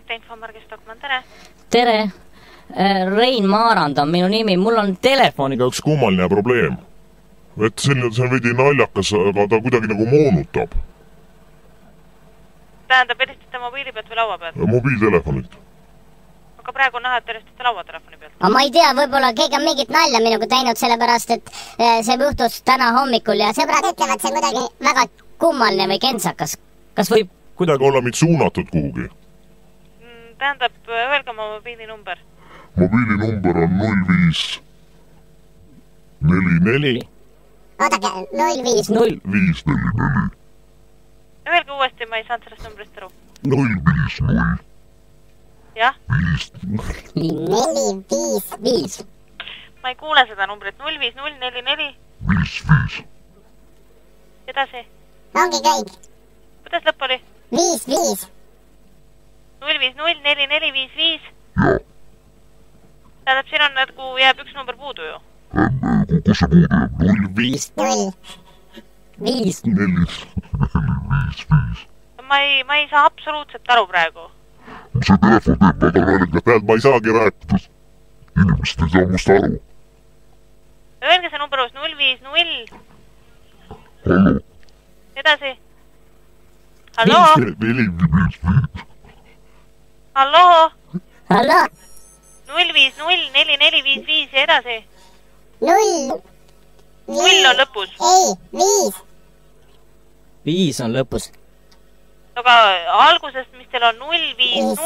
Infomargi Stockmann, tere! Tere! Rein Maarand on minu nimi, mul on telefoniga üks kummaline probleem. Et see on veidi naljakas, aga ta kuidagi nagu moonutab. Tähendab, helistate mobiili pealt või laua pealt? Mobiiltelefonilt. Aga praegu on näha, et helistate lauatelefoni pealt. Aga ma ei tea, võib-olla keegi on mingit nalja minuga teinud, sellepärast et see juhtus täna hommikul ja sõbrad ütlevad, see kuidagi väga kummaline või kentsakas. Kas võib kuidagi olla mind suunatud kuhugi? Tähendab, öelge oma mobiilinumber. Mobiilinumber on 05 44 Oodake, 05 544. Öelge uuesti, ma ei saanud sellest numbrist aru. 050 Jah? 455 Ma ei kuule seda numbrit. 05044 55 Edasi. Ongi kõik. Kuidas lõpp oli? 55 0504455 Jah. Tähendab, siin on nagu jääb üks number puudu ju. Kus see puudu jääb? 05 5 4 Ma ei saa absoluutselt aru praegu. See telefon teeb väga naljaga, täheld ma ei saagi rääkida. Inimesed ei saa must aru. Öelge see number uus 050 Hallo. Edasi. Hallo? Hallo? Hallo? 0504455 ja edasi. 0 0 on lõpus. Ei, 5 5 on lõpus. Aga algusest, mis teil on 050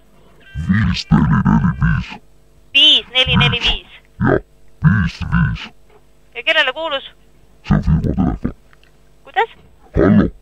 5445 Jah, 55 Ja kellele kuulus? See on firma telefon. Kuidas? Hallo.